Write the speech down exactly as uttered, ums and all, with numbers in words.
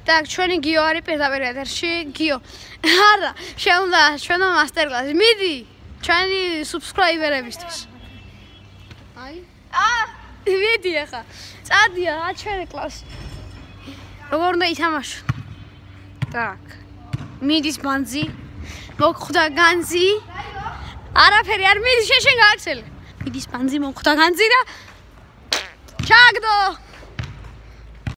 Так, ჩვენი გიო არის პირდაპირ ეთერში, გიო. არა, შეუნდა ჩვენო მასტერკლასი. მიდი, ჩვენი subscriber-ებისთვის. აი. აა, მიდი ახლა. წადია რა ჩვენი კლასი. როგორ უნდა ითამაშო? Так. მიდის ბანძი. მოგხვდა განძი. არაფერი არ მიდის, შეშენ გააქსელე. მიდის ბანძი, მოგხვდა განძი და ჩაგდო.